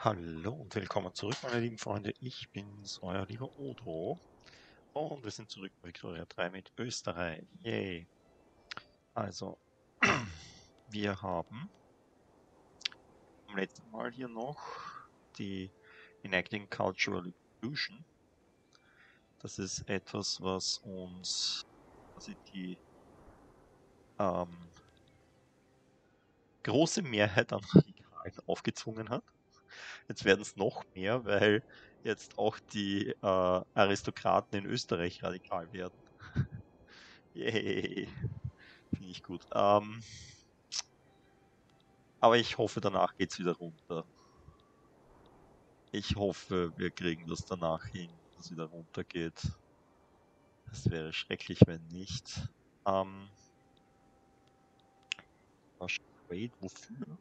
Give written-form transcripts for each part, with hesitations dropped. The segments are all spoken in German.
Hallo und willkommen zurück, meine lieben Freunde. Ich bin's, euer lieber Odo. Und wir sind zurück bei Victoria 3 mit Österreich. Yay. Also, wir haben am letzten Mal hier noch die Enacting Cultural Illusion. Das ist etwas, was uns quasi die große Mehrheit an Radikalen aufgezwungen hat. Jetzt werden es noch mehr, weil jetzt auch die Aristokraten in Österreich radikal werden. Yay, finde ich gut. Aber ich hoffe, danach geht's wieder runter. Ich hoffe, wir kriegen das danach hin, dass es wieder runtergeht. Das wäre schrecklich, wenn nicht. Trade, wofür?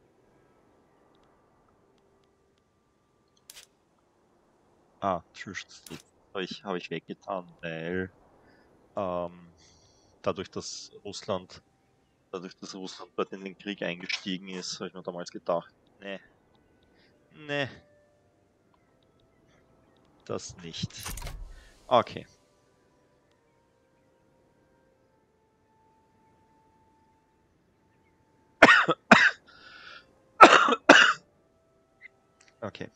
Tschüss, habe ich weggetan, weil ähm, dadurch, dass Russland, dort in den Krieg eingestiegen ist, habe ich mir damals gedacht, ne, ne, das nicht. Okay. Okay.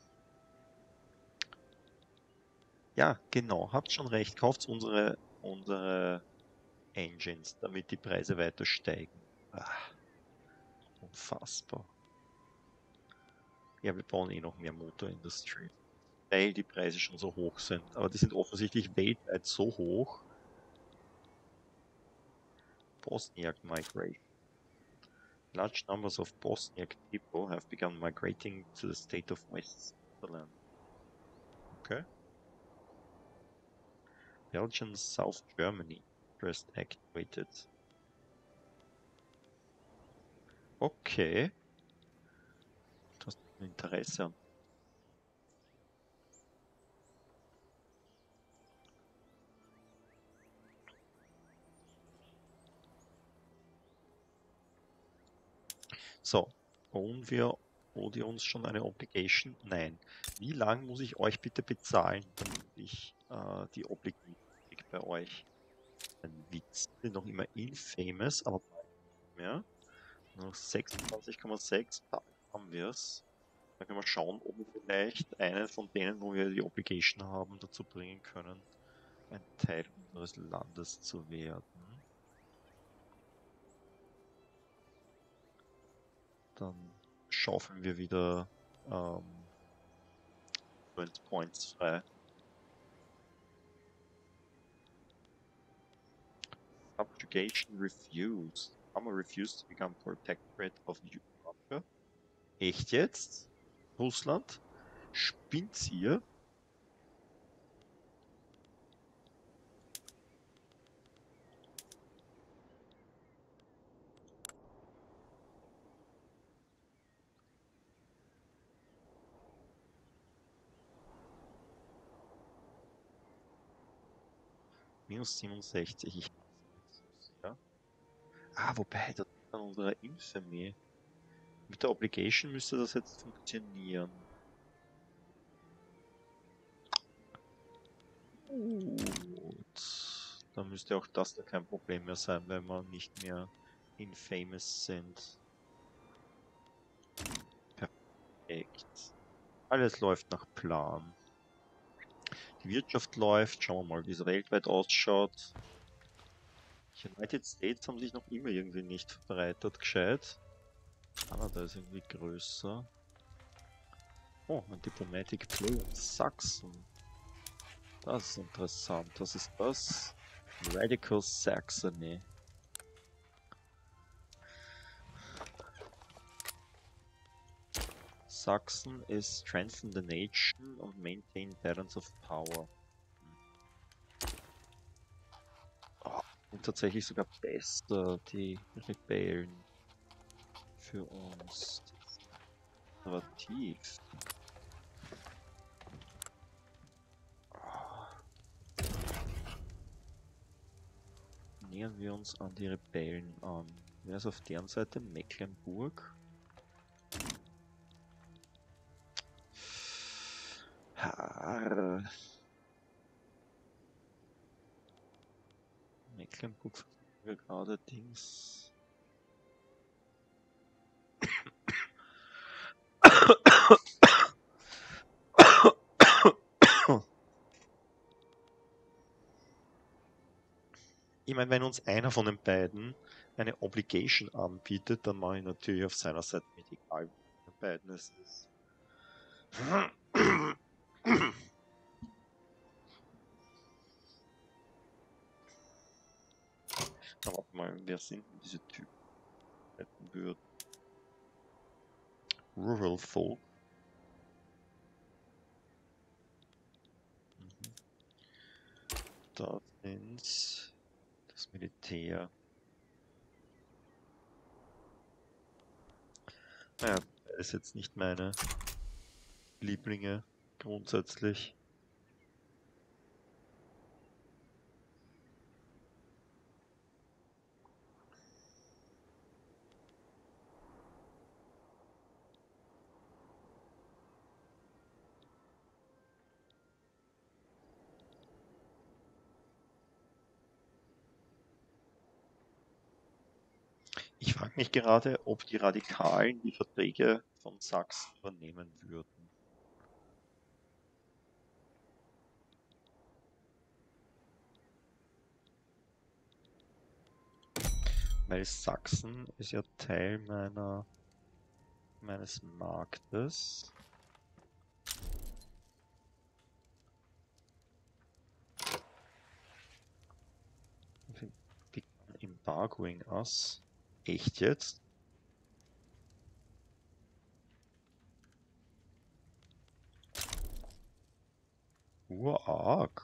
Ja, genau, habt schon recht. Kauft unsere Engines, damit die Preise weiter steigen. Unfassbar. Ja, wir bauen eh noch mehr Motorindustrie, weil die Preise schon so hoch sind. Aber die sind offensichtlich weltweit so hoch. Bosniak migration. Large numbers of Bosniak people have begun migrating to the state of West Switzerland. Okay. Belgian South Germany. Interest activated. Okay. Du hast Interesse an. So, bauen wir Odeons schon eine Obligation? Nein. Wie lange muss ich euch bitte bezahlen, damit ich die Obligation kriege bei euch? Ein Witz. Ich bin noch immer infamous, aber nicht mehr. Noch 26,6, da haben wir es. Dann können wir schauen, ob wir vielleicht einen von denen, wo wir die Obligation haben, dazu bringen können, ein Teil unseres Landes zu werden. Dann schaufeln wir wieder Points frei. Subjugation refused. Hammer refused to become protectorate of Russia. Echt jetzt? Russland? Spinnt's ihr? Minus 67. Ich hasse das so sehr. Wobei, das ist an unserer Infamie. Mit der Obligation müsste das jetzt funktionieren. Gut. Dann müsste auch das da kein Problem mehr sein, wenn wir nicht mehr infamous sind. Perfekt. Alles läuft nach Plan. Die Wirtschaft läuft. Schauen wir mal, wie es weltweit ausschaut. Die United States haben sich noch immer irgendwie nicht verbreitet, gescheit. Kanada ist irgendwie größer. Oh, ein Diplomatic Play in Sachsen. Das ist interessant. Was ist das? Radical Saxony. Sachsen is strengthen the nation and maintain balance of power. Und tatsächlich sogar besser, die Rebellen für uns. Konservativ. Nähern wir uns an die Rebellen an. Wer ist auf deren Seite? Mecklenburg. Mecklenburg wir gerade Dings. Ich meine, wenn uns einer von den beiden eine Obligation anbietet, dann mache ich natürlich auf seiner Seite mit, egal wie von den beiden es ist. Aber warte mal, wer sind denn diese Typen, die retten würden? Rural Folk. Da sind's das Militär. Naja, das ist jetzt nicht meine Lieblinge grundsätzlich. Ich frage mich gerade, ob die Radikalen die Verträge von Sachsen übernehmen würden. Weil Sachsen ist ja Teil meines Marktes. Die embargoing us. Echt jetzt? Urarg.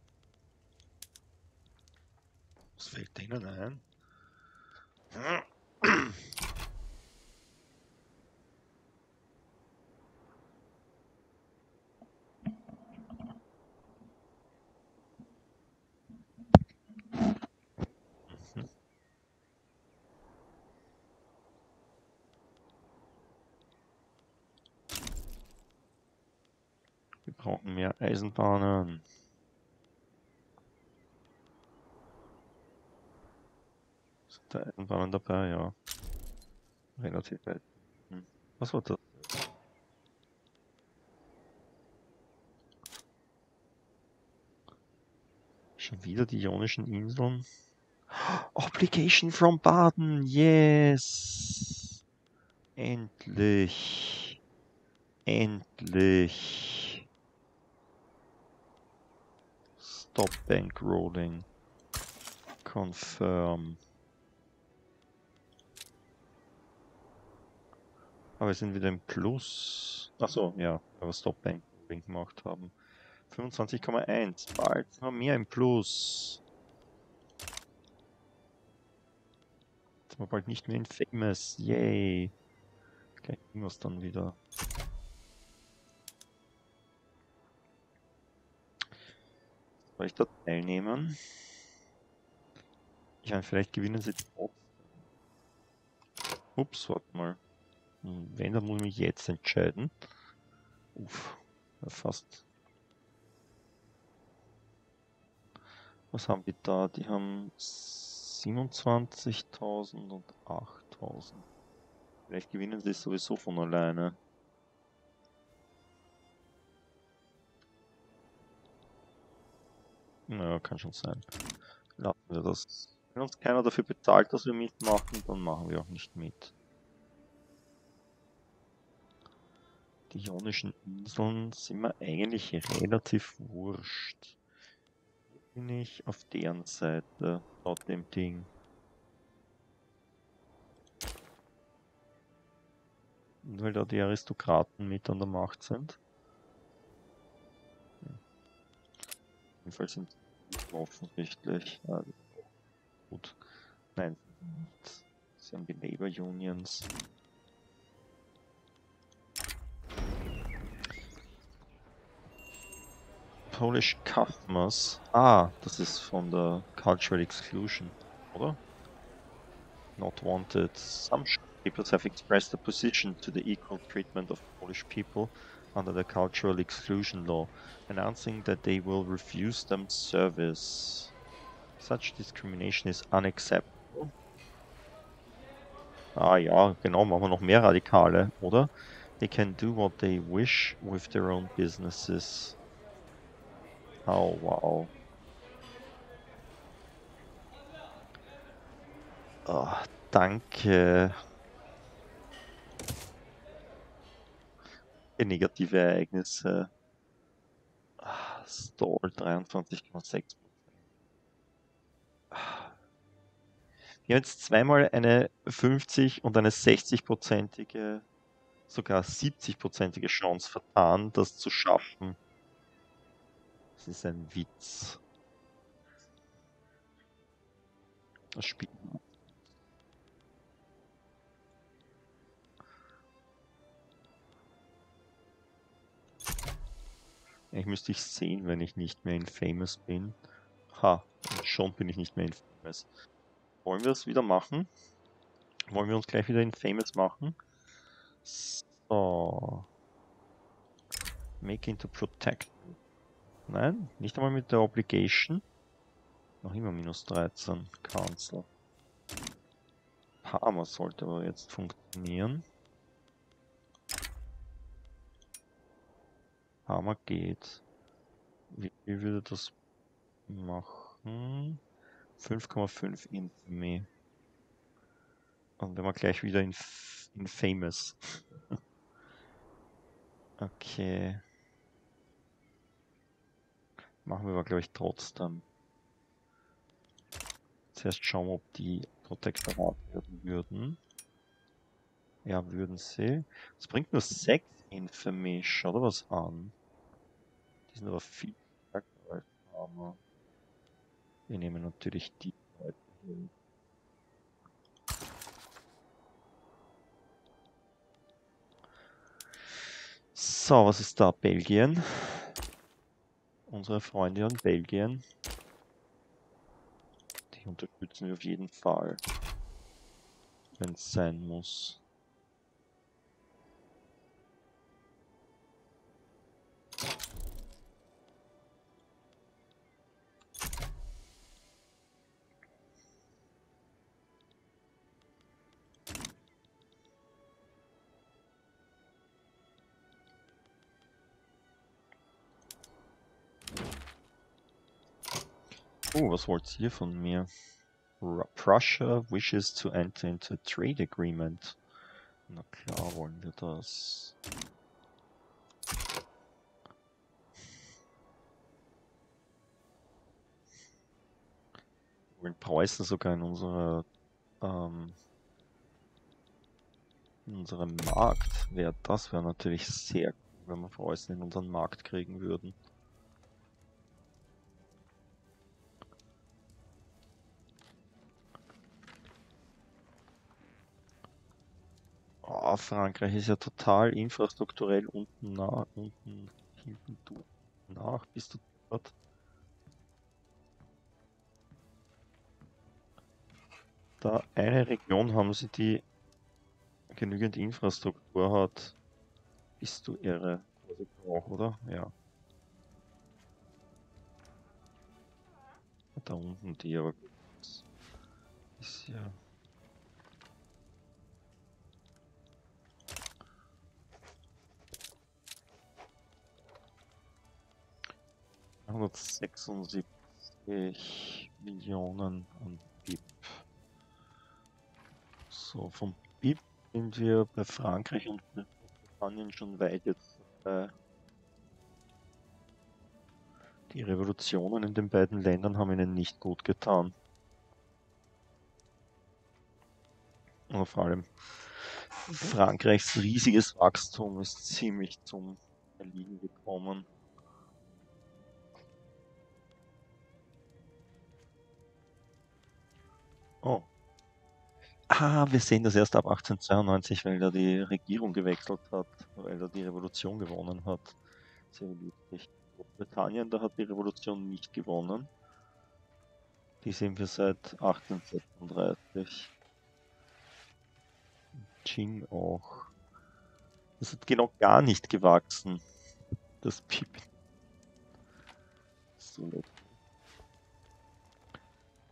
Was fällt denen ein? Wir brauchen mehr Eisenbahnen. Sind da Eisenbahnen dabei? Ja. Relativ weit. Was war das? Schon wieder die Ionischen Inseln? Obligation from Baden, yes! Endlich! Endlich! Stop bankrolling. Confirm. Aber wir sind wieder im Plus. Achso, ja, weil wir Stop bankrolling gemacht haben. 25,1. Bald sind wir mehr im Plus. Jetzt sind wir bald nicht mehr in Famous. Yay! Gleich ging wir es dann wieder. Soll ich da teilnehmen? Ich meine, vielleicht gewinnen sie trotzdem. Ups, warte mal. Wenn, dann muss ich mich jetzt entscheiden. Uff, fast. Was haben die da? Die haben 27.000 und 8.000. Vielleicht gewinnen sie sowieso von alleine. Naja, kann schon sein. Lassen wir das. Wenn uns keiner dafür bezahlt, dass wir mitmachen, dann machen wir auch nicht mit. Die Ionischen Inseln sind mir eigentlich relativ wurscht. Bin ich auf deren Seite, laut dem Ding. Weil da die Aristokraten mit an der Macht sind. Jedenfalls sind sie offensichtlich. Gut. Nein, sie haben die Labor Unions. Polish Customers. Ah, das ist von der Cultural Exclusion, oder? Not wanted. Some people have expressed opposition to the equal treatment of Polish people under the Cultural Exclusion Law, announcing that they will refuse them service. Such discrimination is unacceptable. Ah ja, genau, machen wir noch mehr Radikale, oder? They can do what they wish with their own businesses. Oh, wow. Oh, danke. Negative Ereignisse. Stall 23,6%. Wir haben jetzt zweimal eine 50 und eine 60-prozentige, sogar 70-prozentige Chance vertan, das zu schaffen. Das ist ein Witz. Das Spiel. Eigentlich müsste ich sehen, wenn ich nicht mehr in Famous bin. Ha, und schon bin ich nicht mehr in Famous. Wollen wir es wieder machen? Wollen wir uns gleich wieder in Famous machen? So. Make into Protect. Nein, nicht einmal mit der Obligation. Noch immer minus 13. Cancel. Parma sollte aber jetzt funktionieren. Parma geht. Wie würde das machen? 5,5 Infamy. Und wenn wir gleich wieder in Famous. Okay. Machen wir aber, glaube ich, trotzdem. Zuerst schauen, ob die Protektorat werden würden. Ja, würden sie. Das bringt nur 6 Infamy. Schaut was an. Die sind aber viel stärker als Armor. Wir nehmen natürlich die Leute hier. So, was ist da? Belgien. Unsere Freunde in Belgien. Die unterstützen wir auf jeden Fall. Wenn es sein muss. Was wollt ihr von mir? Prussia wishes to enter into a trade agreement. Na klar wollen wir das. Wir wollen Preußen sogar in unserem Markt. Das wäre natürlich sehr cool, wenn wir Preußen in unseren Markt kriegen würden. Oh, Frankreich ist ja total infrastrukturell unten hinten nach. Bist du dort? Da eine Region haben sie, die genügend Infrastruktur hat. Bist du irre? Auch, oder? Ja. Da unten die, aber ist ja. ...176 Millionen an BIP. So, vom BIP sind wir bei Frankreich und Großbritannien schon weit jetzt dabei. Die Revolutionen in den beiden Ländern haben ihnen nicht gut getan. Aber vor allem Frankreichs riesiges Wachstum ist ziemlich zum Erliegen gekommen. Oh. Ah, wir sehen das erst ab 1892, weil da die Regierung gewechselt hat, weil da die Revolution gewonnen hat. Sehr lustig. Großbritannien, da hat die Revolution nicht gewonnen. Die sehen wir seit 1836. Qing auch. Das hat genau gar nicht gewachsen. Das BIP. So nett.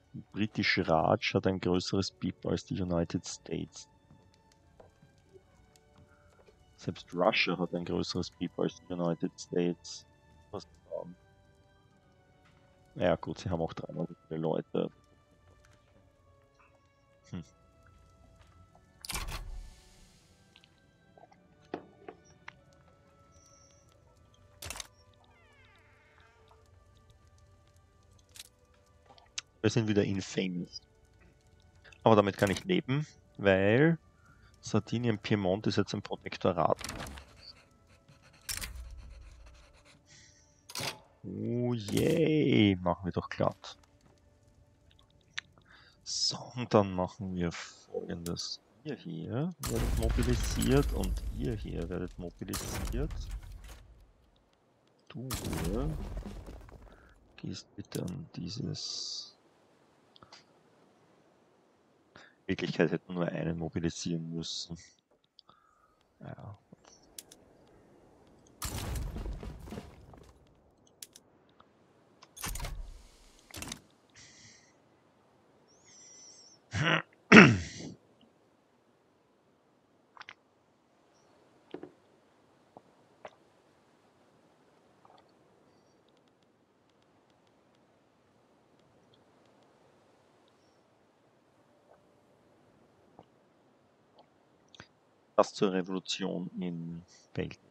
British Raj hat ein größeres BIP als die United States. Selbst Russia hat ein größeres BIP als die United States. Was sagen? Ja gut, sie haben auch dreimal so viele Leute. Hm. Wir sind wieder infamous. Aber damit kann ich leben, weil Sardinien Piemont ist jetzt ein Protektorat. Oh yay, machen wir doch glatt. So, und dann machen wir folgendes. Ihr hier werdet mobilisiert und ihr hier werdet mobilisiert. Du hier gehst bitte an dieses... In Wirklichkeit hätten wir nur einen mobilisieren müssen. Ja. Das zur Revolution in Belgien.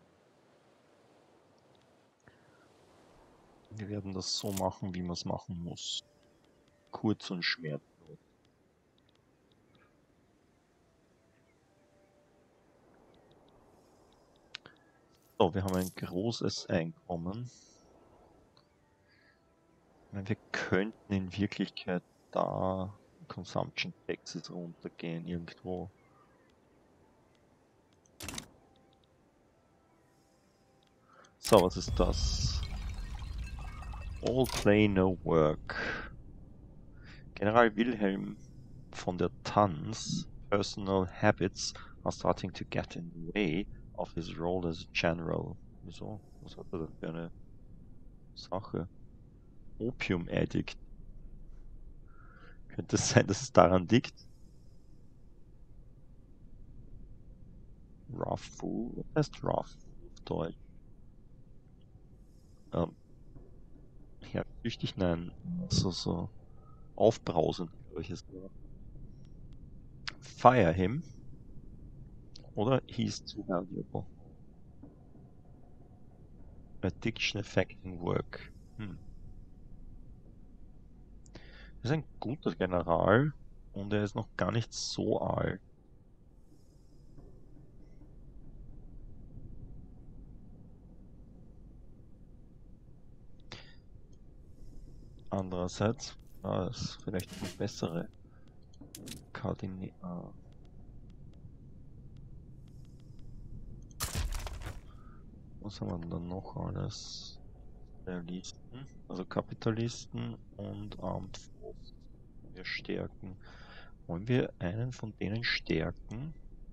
Wir werden das so machen, wie man es machen muss. Kurz und schmerzlos. So, wir haben ein großes Einkommen. Wir könnten in Wirklichkeit da Consumption Taxes runtergehen irgendwo. So, was ist das? All play, no work. General Wilhelm von der Tanz, personal habits are starting to get in the way of his role as general. Wieso? Was hat er denn für eine Sache? Opium Addict. Könnte es sein, dass es daran liegt? Rough Fool? Was heißt Rough auf Deutsch? Ja, süchtig? Nein. So aufbrausend, glaube ich, ist das. Fire him. Oder he's too valuable. Addiction affecting work. Er ist ein guter General und er ist noch gar nicht so alt. Andererseits war es vielleicht eine bessere Kardinal. Was haben wir denn dann noch alles? Realisten, also Kapitalisten und Armed Forces. Wir stärken. Wollen wir einen von denen stärken?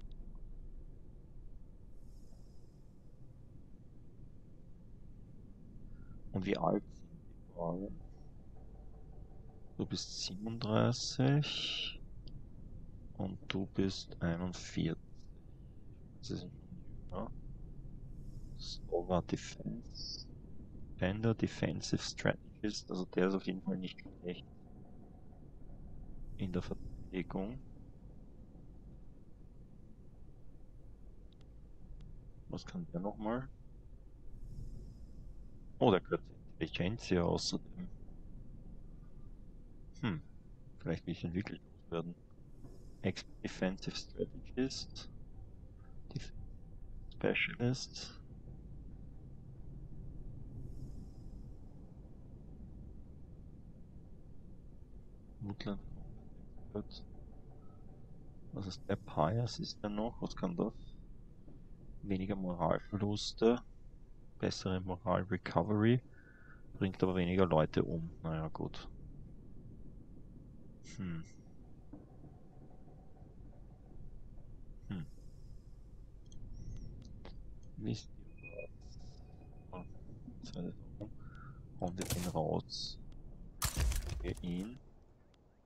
Und wie alt sind die gerade? Du bist 37 und du bist 41. Das ist jünger. Slova Defense. Bender Defensive Strategist, also der ist auf jeden Fall nicht schlecht in der Verteidigung. Was kann der nochmal? Oh, der gehört Intelligentsia außerdem. Vielleicht will ich ihn wirklich loswerden. Defensive Strategist. Specialist. Woodland. Was ist der? Pious ist der noch? Was kann das? Weniger Moralverluste. Bessere Moral Recovery. Bringt aber weniger Leute um. Naja, gut. Wisst ihr was? Hauen wir den raus. Für ihn.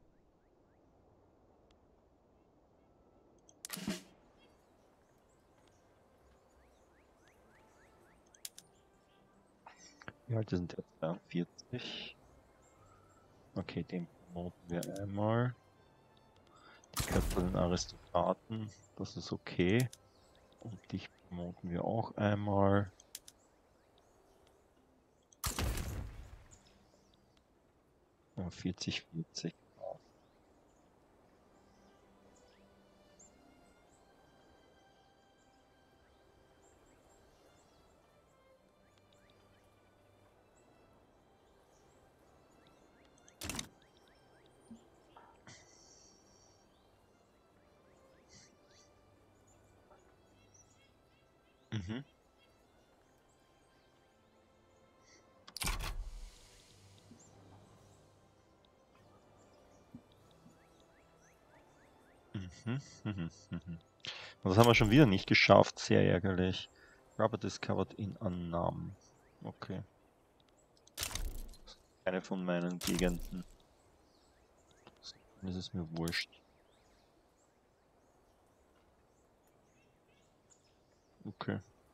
Wie alt sind der? 42. Okay, den promoten wir einmal. Der gehört zu den Aristokraten. Das ist okay. Und dich promoten wir auch einmal. Ja, 40, 40. Mhm. Mhm. Mhm. Mhm. Das haben wir schon wieder nicht geschafft. Sehr ärgerlich. Rubber discovered in Annam. Okay. Keine von meinen Gegenden. Dann ist es mir wurscht. Okay.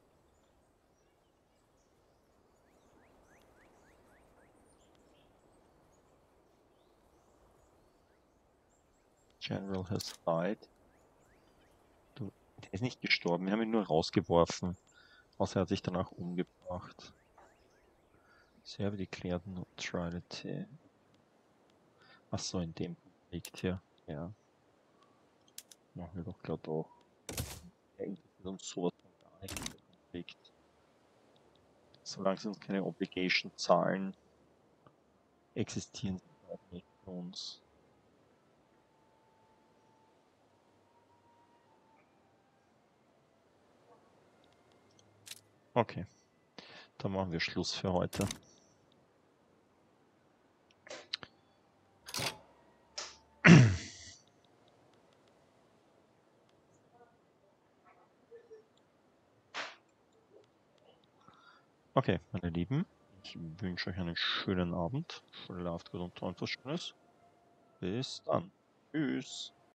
General has died. Du, der ist nicht gestorben. Wir haben ihn nur rausgeworfen. Außer er hat sich danach umgebracht. Serve declared neutrality. Achso, in dem Konflikt hier. Ja. Machen wir doch gerade auch. Der interessiert uns sowas von gar nicht, der Konflikt. Solange sie uns keine Obligation zahlen, existieren sie halt nicht für uns. Okay, dann machen wir Schluss für heute. Okay, meine Lieben, ich wünsche euch einen schönen Abend. Schlaft gut und träumt was Schönes. Bis dann. Tschüss.